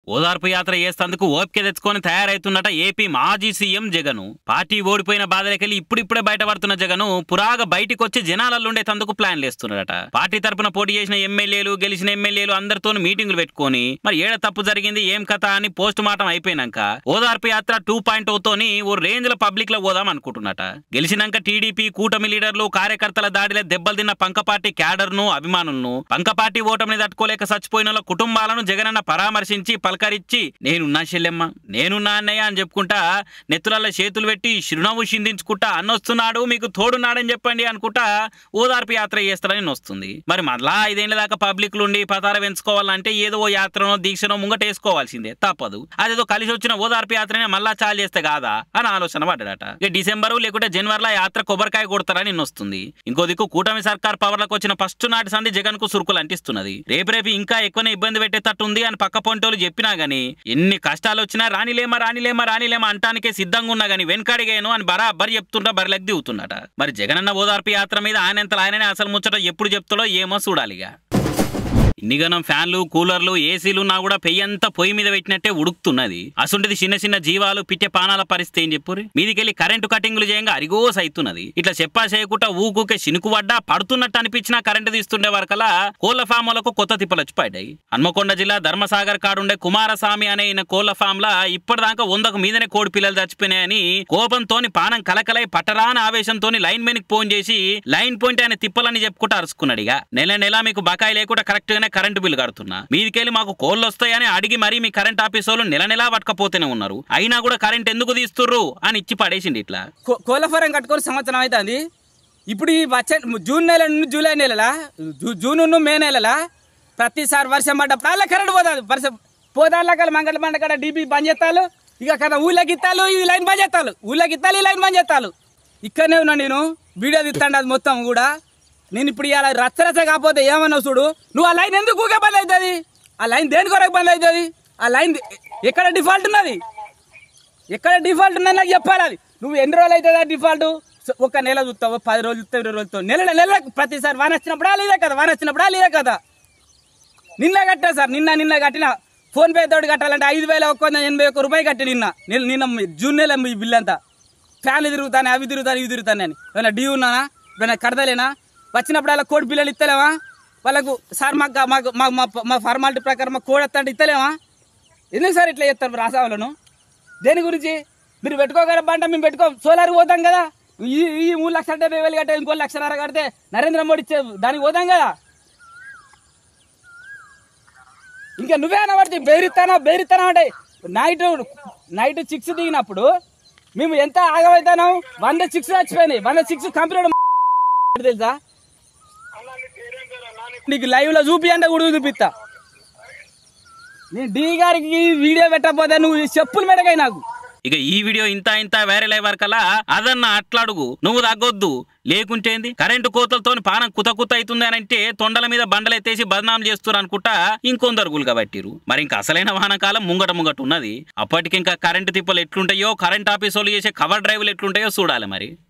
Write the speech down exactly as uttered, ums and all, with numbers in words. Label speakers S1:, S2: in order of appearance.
S1: ఓదార్పు యాత్ర చేసేందుకు ఓపిక తెచ్చుకొని తయారైతున్నట ఏపీ మాజీ సీఎం జగన్. పార్టీ ఓడిపోయిన బాధలకెళ్ళి ఇప్పుడిప్పుడే బయటపడుతున్న జగన్ పురాగా బయటికి వచ్చి జనాలలోండేందుకు ప్లాన్లు వేస్తున్నాడట. పార్టీ తరపున పోటీ చేసిన ఎమ్మెల్యేలు గెలిచిన ఎమ్మెల్యేలు అందరితో మీటింగులు పెట్టుకొని మరి ఏడ తప్పు జరిగింది ఏం కథ అని పోస్ట్ మార్టం అయిపోయినాక ఓదార్పు యాత్ర టూ పాయింట్ తోని ఓ రేంజ్ లో పబ్లిక్ లో పోదాం అనుకుంటున్నట. గెలిచినాక టీడీపీ కూటమి లీడర్లు కార్యకర్తల దాడిలో దెబ్బలు తిన్న పంకపార్టీ క్యాడర్ ను అభిమానులను పంకపార్టీ ఓటమిని తట్టుకోలేక చచ్చిపోయిన కుటుంబాలను జగనన్న పరామర్శించి పలకరించి నేనున్నా చెల్లెమ్మ నేనున్నా అన్నయ్య అని చెప్పుకుంటా నెత్తులలో చేతులు పెట్టి చిరునవ్వు చిందించుకుంటా అన్నొస్తున్నాడు మీకు తోడున్నాడని చెప్పండి అనుకుంటా ఓదార్పు యాత్ర చేస్తాడని వస్తుంది. మరి మళ్ళా ఐదేళ్ల దాకా పబ్లిక్ నుండి పతార పెంచుకోవాలంటే ఏదో యాత్రనో దీక్షనో ముంగటేసుకోవాల్సిందే తప్పదు. అదేదో కలిసి వచ్చిన ఓదార్పు యాత్రనే మళ్ళా చాలు చేస్తే కాదా అని ఆలోచన పడ్డాడట. ఇక డిసెంబరు లేకుంటే జనవరిలో యాత్ర కొబ్బరికాయ కొడతారని వస్తుంది. ఇంకో దిక్కు కూటమి సర్కార్ పవర్లకు వచ్చిన ఫస్ట్ నాటి సంది జగన్ కు సురుకులు అంటిస్తున్నది. రేపు రేపు ఇంకా ఎక్కువనే ఇబ్బంది పెట్టేటట్టు ఉంది అని పక్క పొంటోలు చెప్పినా గానీ ఎన్ని కష్టాలు వచ్చినా రానిలేమా రానిలేమా రానిలేమా అంటానికే సిద్ధంగా ఉన్నా గానీ వెనకాడిగాను అని బరాబర్ చెప్తుంటా బరిలెక్ దిగుతున్నట. మరి జగనన్న ఓదార్పు యాత్ర మీద ఆయన ఎంత ఆయననే అసలు ముచ్చట ఎప్పుడు చెప్తాడో ఏమో చూడాలిగా. ఇన్నిగనం ఫ్యాన్లు కూలర్లు ఏసీలు ఉన్నా కూడా పెయ్యంతా పొయ్యి మీద పెట్టినట్టే ఉడుకుతున్నది. అసంటిది చిన్న చిన్న జీవాలు పిట్టే పానాల పరిస్థితి ఏం చెప్పురి. మీదికెళ్ళి కరెంటు కటింగ్లు చేయంగా అరిగోస్ అవుతున్నది. ఇట్లా చెప్పా చేయకుండా ఊకూకే చినుకు పడ్డా పడుతున్నట్టు అనిపించినా కరెంటు తీస్తుండే వరకలా కోళ్ల ఫాములకు కొత్త తిప్పలు వచ్చి పడ్డాయి. హన్మకొండ జిల్లా ధర్మసాగర్ కాడుండే కుమారస్వామి అనే ఈయన కోళ్ల ఫామ్ లా ఇప్పటిదాకా వందకు మీదనే కోడి పిల్లలు చచ్చిపోయినాయని కోపంతోని పానం కలకలై పట్టరాని ఆవేశంతోని లైన్ మెన్ కి ఫోన్ చేసి లైన్ పాయింట్ ఆయన తిప్పలని చెప్పుకుంటూ అరుచుకున్నాడు. ఇక నెల నెల మీకు బకాయి లేకుండా కరెక్ట్ గానే కరెంటు బిల్లు కడుతున్నా మీదికెళ్ళి మాకు కోళ్ళు వస్తాయని అడిగి మరీ మీ కరెంట్ ఆఫీస్ వాళ్ళు నెల నెలా పట్టుకపోతేనే ఉన్నారు. అయినా కూడా కరెంట్ ఎందుకు తీస్తుర్రు అని ఇచ్చి పడేసింది. ఇట్లా
S2: కోళ్ళ ఫారం కట్టుకొని సంవత్సరం అవుతుంది. ఇప్పుడు ఈ వచ్చే జూన్ నెల నుండి జూలై నెలలా జూన్ మే నెలలా ప్రతిసారి వర్షం పడ్డప్పుడు అలా కరెంట్ పోతుంది. వర్షం పోదాళ్ళ మంగళ మండకడ డీపీ బంద్ చేస్తాలు. ఇక కదా ఊళ్ళకి ఇత్తాలు ఈ లైన్ బంద్ చేస్తాలు ఊళ్ళకి ఇత్తాలు ఈ లైన్ బంద్ చేస్తాలు. ఇక్కడనే ఉన్నా నేను వీడియో తీస్తాను అది మొత్తం కూడా. నేను ఇప్పుడు ఇలా రచ్చరచ్చ కాకపోతే ఏమన్నావు చూడు. నువ్వు ఆ లైన్ ఎందుకు ఊకే బంద్ అవుతుంది? ఆ లైన్ దేని కొరకు బంద్ అవుతుంది? ఆ లైన్ ఎక్కడ డిఫాల్ట్ ఉన్నది? ఎక్కడ డిఫాల్ట్ ఉన్నది నాకు చెప్పాలి. అది నువ్వు ఎన్ని రోజులు అవుతుంది ఆ డిఫాల్ట్? ఒక నెల చూస్తావు, పది రోజులు చూస్తావు, ఇరవై రోజులతో నెల నెల ప్రతిసారి వాన వచ్చినప్పుడా లేదే కదా వాన వచ్చినప్పుడా లేదే కదా. నిన్న కట్టా సార్ నిన్న నిన్న కట్టిన ఫోన్ పే తోటి కట్టాలంటే ఐదు వేల ఒక్క వంద ఎనభై ఒక్క రూపాయి కట్టి నిన్న నిన్న జూన్ నెల మీ బిల్ అంతా. ఫ్యాన్లు తిరుగుతాను అవి తిరుగుతాను ఇవి తిరుగుతాను అని ఏమైనా డ్యూ ఉన్నానా ఏమైనా కడతలేనా? వచ్చినప్పుడు అలా కోడి పిల్లలు ఇస్తలేమా వాళ్ళకు? సార్ మాకు మాకు మా ఫార్మాలిటీ ప్రకారం మా కోడి వస్తా అంటే ఇస్తలేమా? ఎందుకు సార్ ఇట్లా చేస్తారు రాసావాళ్ళను? దేని గురించి మీరు పెట్టుకోగలబంట మేము పెట్టుకో సోలార్కి పోతాం కదా. ఈ ఈ మూడు లక్షల డెబ్బై వేలు కట్టే ఇంకో లక్షన్నర కడితే నరేంద్ర మోడీ ఇచ్చే దానికి పోతాం కదా. ఇంకా నువ్వే అనబడితే బెదిరిస్తానా బెదిరిస్తానా అంటే నైట్ నైట్ చిక్స్ దిగినప్పుడు మేము ఎంత ఆగమవుతాను. వంద చిక్స్ వచ్చిపోయినాయి. వంద చిక్స్ కంప్లీట్ తెలుసా నీకు లైవ్ లో చూపి అంటే కూడా చూపిస్తా. నేను డి గారికి వీడియో పెట్టకపోతే నువ్వు చెప్పులు మెడకాయి నాకు.
S1: ఇక ఈ వీడియో ఇంత ఇంత వైరల్ అయ్యే వరకలా అదన్న అట్లాడుగు నువ్వు తగ్గొద్దు లేకుంటేంది కరెంటు కోతలతో పానం కుత కుత అవుతుంది అని అంటే తొండల మీద బండలెత్తేసి బదనాం చేస్తున్నారు అనుకుంటా ఇంకొందరు గులుగా పట్టిరు. మరి ఇంకా అసలైన వాహనకాలం ముంగట ముంగట ఉన్నది. అప్పటికి ఇంకా కరెంటు తిప్పలు ఎట్లుంటాయో కరెంట్ ఆఫీస్ వాళ్ళు చేసే కవర్ డ్రైవ్లు ఎట్లుంటాయో చూడాలి మరి.